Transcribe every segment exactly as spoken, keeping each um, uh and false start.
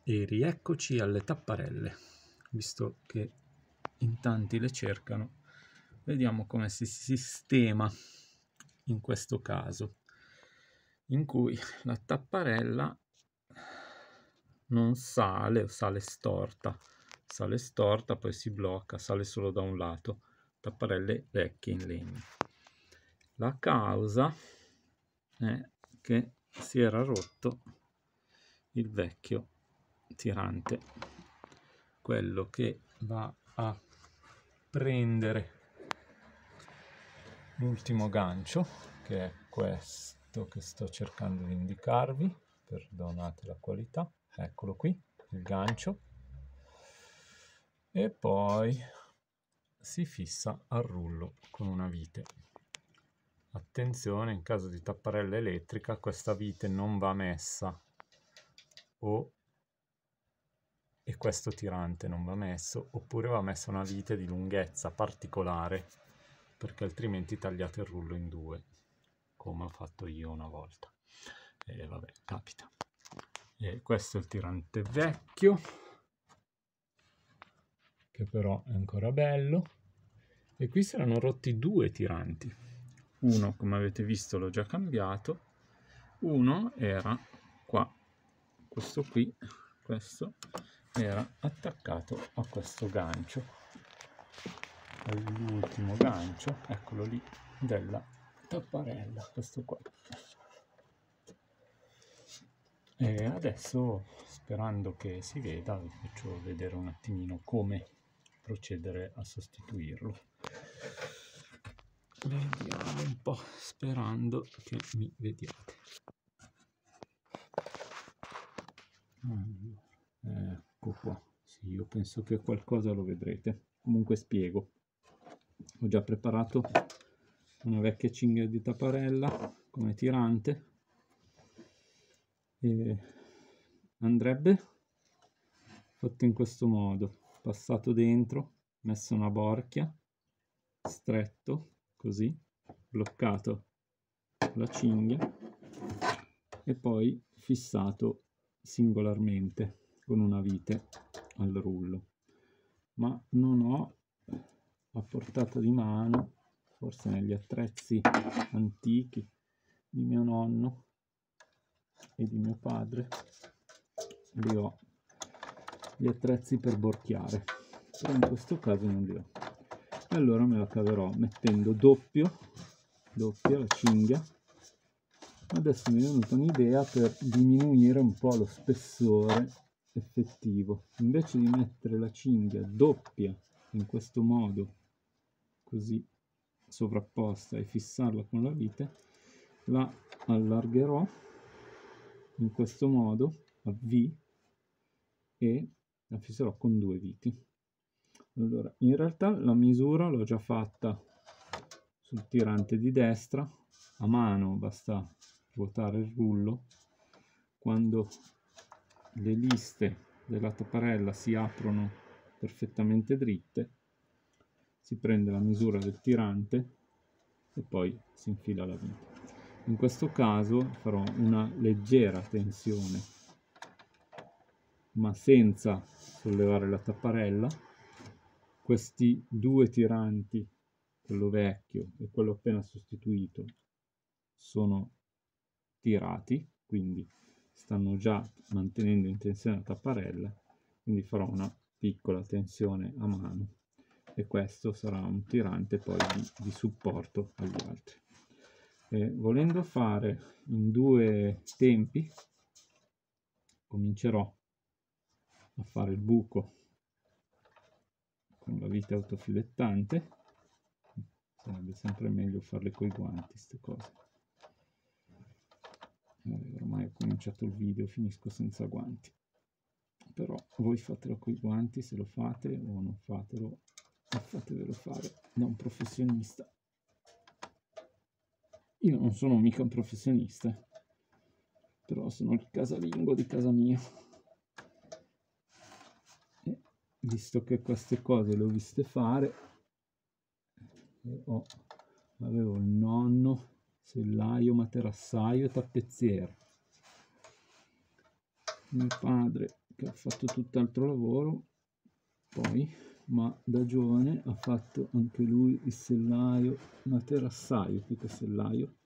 E rieccoci alle tapparelle, visto che in tanti le cercano. Vediamo come si sistema in questo caso, in cui la tapparella non sale o sale storta, sale storta, poi si blocca, sale solo da un lato, tapparelle vecchie in legno. La causa è che si era rotto il vecchio tirante, quello che va a prendere l'ultimo gancio, che è questo che sto cercando di indicarvi, perdonate la qualità, eccolo qui, il gancio, e poi si fissa al rullo con una vite. Attenzione, in caso di tapparella elettrica questa vite non va messa, o e questo tirante non va messo, oppure va messa una vite di lunghezza particolare, perché altrimenti tagliate il rullo in due, come ho fatto io una volta. E vabbè, capita. E questo è il tirante vecchio, che però è ancora bello. E qui si erano rotti due tiranti. Uno, come avete visto, l'ho già cambiato. Uno era qua. Questo qui, questo era attaccato a questo gancio, all'ultimo gancio, eccolo lì, della tapparella, questo qua. E adesso, sperando che si veda, vi faccio vedere un attimino come procedere a sostituirlo. Vediamo un po', sperando che mi vediate. Ecco qua, sì, io penso che qualcosa lo vedrete. Comunque spiego. Ho già preparato una vecchia cinghia di tapparella come tirante, e andrebbe fatto in questo modo: passato dentro, messo una borchia, stretto così, bloccato la cinghia e poi fissato singolarmente con una vite al rullo. Ma non ho a portata di mano, forse negli attrezzi antichi di mio nonno e di mio padre, li ho gli attrezzi per borchiare, però in questo caso non li ho. E allora me la caverò mettendo doppio, doppia la cinghia. Adesso mi è venuta un'idea per diminuire un po' lo spessore effettivo. Invece di mettere la cinghia doppia in questo modo, così sovrapposta, e fissarla con la vite, la allargherò in questo modo a V e la fisserò con due viti. Allora, in realtà la misura l'ho già fatta sul tirante di destra, a mano basta ruotare il rullo. Quando le liste della tapparella si aprono perfettamente dritte, si prende la misura del tirante e poi si infila la vite. In questo caso farò una leggera tensione, ma senza sollevare la tapparella. Questi due tiranti, quello vecchio e quello appena sostituito, sono tirati, quindi stanno già mantenendo in tensione la tapparella, quindi farò una piccola tensione a mano e questo sarà un tirante poi di, di supporto agli altri. E volendo fare in due tempi, comincerò a fare il buco con la vite autofilettante. Sarebbe sempre meglio farle coi guanti queste cose. Eh, ormai ho cominciato il video, finisco senza guanti, però voi fatelo coi guanti se lo fate, o non fatelo e fatevelo fare da un professionista. Io non sono mica un professionista, però sono il casalingo di casa mia, e visto che queste cose le ho viste fare, e ho, avevo il nonno sellaio, materassaio e tappezziere, mio padre che ha fatto tutt'altro lavoro poi, ma da giovane ha fatto anche lui il sellaio, materassaio più che sellaio,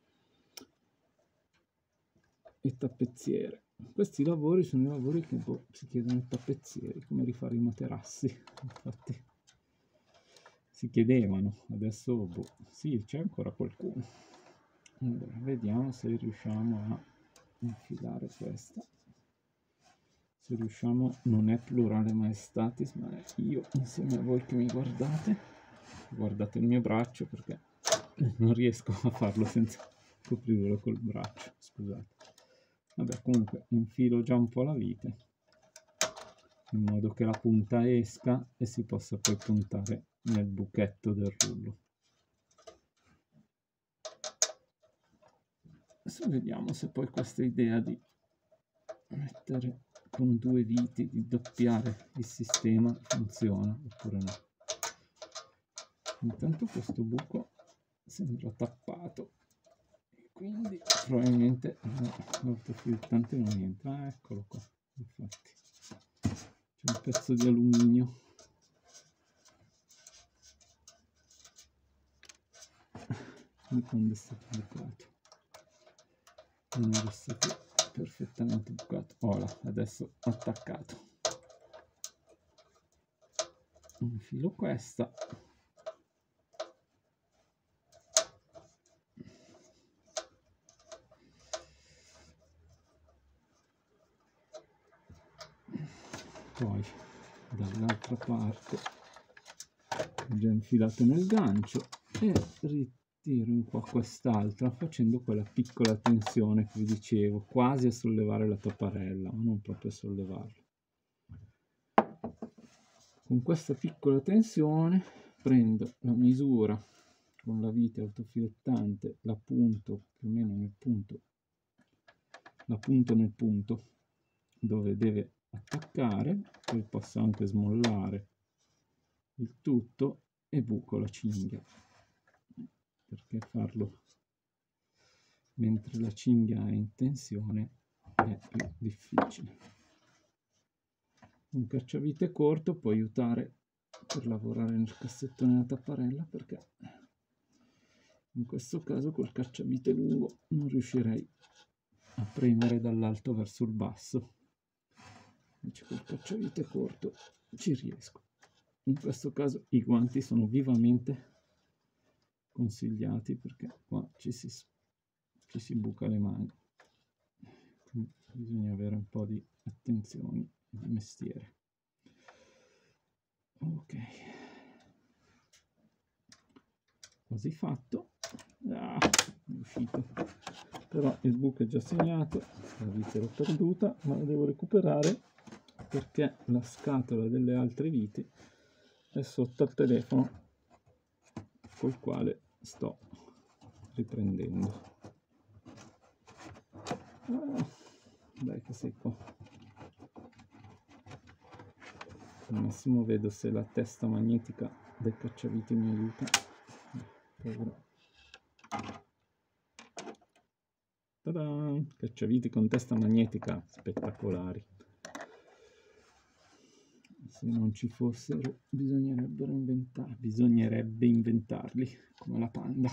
e tappezziere. Questi lavori sono i lavori che boh, si chiedono ai tappezzieri, come rifare i materassi, infatti si chiedevano, adesso boh, sì, c'è ancora qualcuno. Allora, vediamo se riusciamo a infilare questa. Se riusciamo, non è plurale maestatis, ma è io insieme a voi che mi guardate. Guardate il mio braccio perché non riesco a farlo senza coprirlo col braccio, scusate. Vabbè, comunque infilo già un po' la vite, in modo che la punta esca e si possa poi puntare nel buchetto del rullo. Adesso vediamo se poi questa idea di mettere con due viti, di doppiare il sistema, funziona oppure no. Intanto questo buco sembra tappato e quindi probabilmente l'autofiltrante non entra. Ah, eccolo qua, infatti c'è un pezzo di alluminio. E quando è stato bucato non era stato perfettamente bucato. Ora adesso attaccato, infilo questa, poi dall'altra parte ho già infilato nel gancio e ritiro in qua quest'altra facendo quella piccola tensione che vi dicevo, quasi a sollevare la tapparella, ma non proprio a sollevarla. Con questa piccola tensione prendo la misura con la vite autofilettante, la punto più o meno nel punto, la punto nel punto dove deve attaccare, poi posso anche smollare il tutto e buco la cinghia, perché farlo mentre la cinghia è in tensione è più difficile. Un cacciavite corto può aiutare per lavorare nel cassettone della tapparella, perché in questo caso col cacciavite lungo non riuscirei a premere dall'alto verso il basso, invece col cacciavite corto ci riesco. In questo caso i guanti sono vivamente consigliati perché qua ci si, ci si buca le mani, quindi bisogna avere un po' di attenzione di mestiere. Ok, così fatto. Ah, è uscito, però il buco è già segnato, la vite l'ho perduta, ma la devo recuperare perché la scatola delle altre viti è sotto al telefono col quale sto riprendendo. Ah, dai che sei qua. Al massimo vedo se la testa magnetica del cacciavite mi aiuta. Paura. Ta-da! Cacciavite con testa magnetica spettacolari. Se non ci fossero bisognerebbero inventare, bisognerebbe inventarli come la Panda.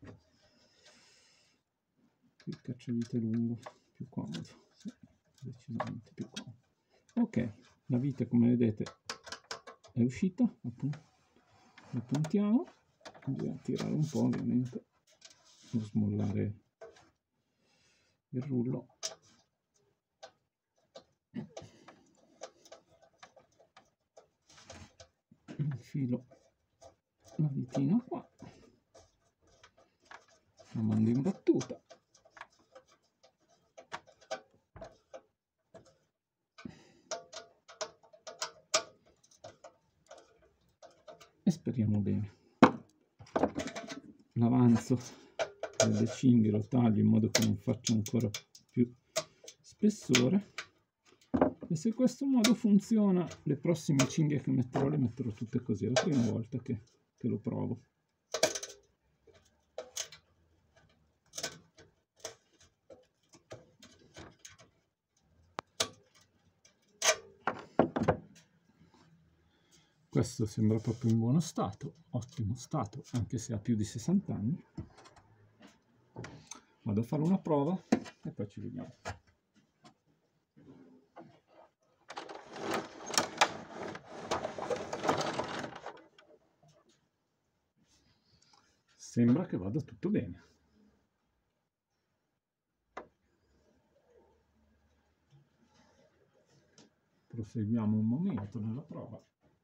Qui il cacciavite lungo, più comodo, sì, decisamente più comodo. Ok, la vite come vedete è uscita, la puntiamo, bisogna tirare un po' ovviamente, non smollare il rullo. Infilo la vitina qua, la mando in battuta. E speriamo bene. L'avanzo delle cinghie lo taglio in modo che non faccia ancora più spessore, e se questo modo funziona le prossime cinghie che metterò le metterò tutte così. È la prima volta che, che lo provo. Questo sembra proprio in buono stato, ottimo stato, anche se ha più di sessanta anni. Vado a fare una prova e poi ci vediamo. Sembra che vada tutto bene. Proseguiamo un momento nella prova.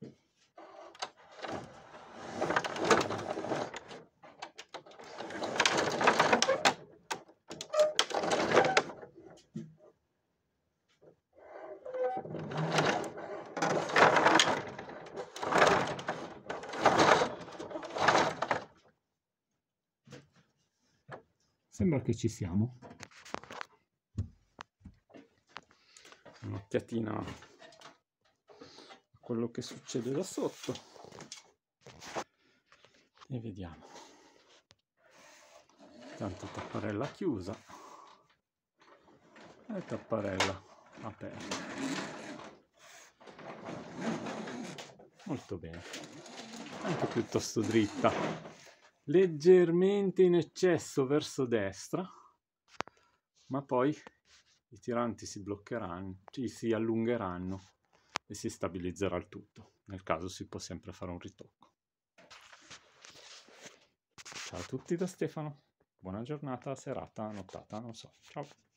Sembra che ci siamo. Un'occhiatina a quello che succede da sotto e vediamo. Tanto tapparella chiusa e tapparella aperta. Molto bene, anche piuttosto dritta, leggermente in eccesso verso destra, ma poi i tiranti si bloccheranno, ci si allungheranno e si stabilizzerà il tutto. Nel caso si può sempre fare un ritocco. Ciao a tutti da Stefano, buona giornata, serata, nottata, non so. Ciao!